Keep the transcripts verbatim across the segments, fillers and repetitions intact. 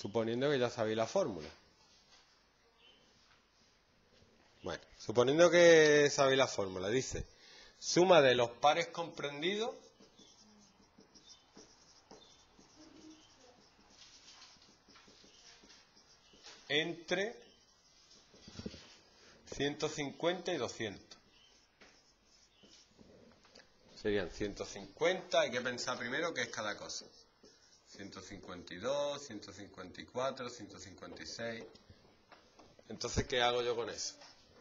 Suponiendo que ya sabéis la fórmula. Bueno, suponiendo que sabéis la fórmula, dice, suma de los pares comprendidos entre ciento cincuenta y doscientos. Serían ciento cincuenta, hay que pensar primero qué es cada cosa. ciento cincuenta y dos, ciento cincuenta y cuatro, ciento cincuenta y seis. Entonces, ¿qué hago yo con eso?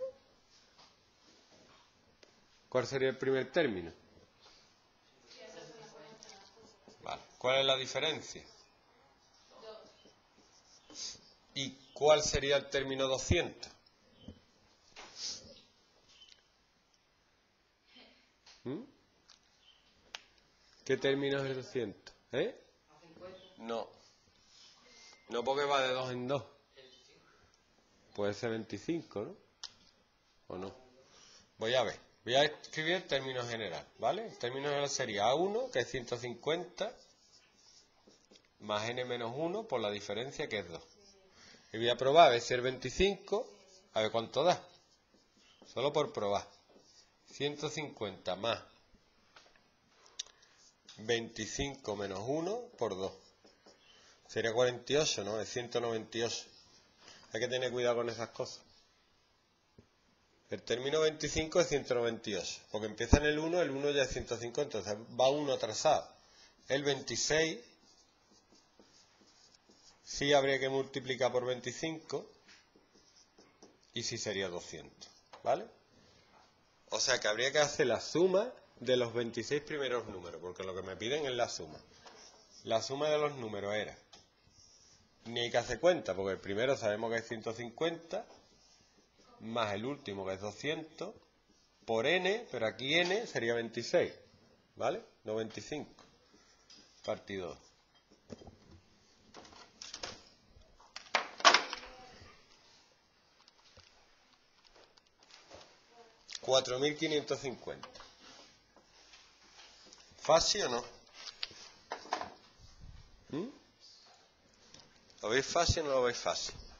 ¿Cuál sería el primer término? Vale. ¿Cuál es la diferencia? ¿Y cuál sería el término doscientos? ¿Mm? ¿Qué término es el doscientos? ¿Eh? No. No, porque va de dos en dos. Puede ser veinticinco, ¿no? ¿O no? Voy a ver. Voy a escribir el término general, ¿vale? El término general sería A uno, que es ciento cincuenta, más n menos uno por la diferencia, que es dos. Y voy a probar a ver si el veinticinco, a ver cuánto da. Solo por probar. ciento cincuenta más veinticinco menos uno por dos. Sería cuarenta y ocho, ¿no? Es ciento noventa y ocho. Hay que tener cuidado con esas cosas. El término veinticinco es ciento noventa y ocho, porque empieza en el uno, el uno ya es ciento cincuenta, entonces va uno atrasado. El veintiséis sí habría que multiplicar por veinticinco y sí sería doscientos, ¿vale? O sea que habría que hacer la suma de los veintiséis primeros números, porque lo que me piden es la suma. La suma de los números era, ni hay que hacer cuenta, porque el primero sabemos que es ciento cincuenta, más el último que es doscientos, por n, pero aquí n sería veintiséis, ¿vale? No veinticinco, partido dos. cuatro mil quinientos cincuenta. ¿Fácil o no? ¿Mm? ¿Lo veis fácil o no lo veis fácil?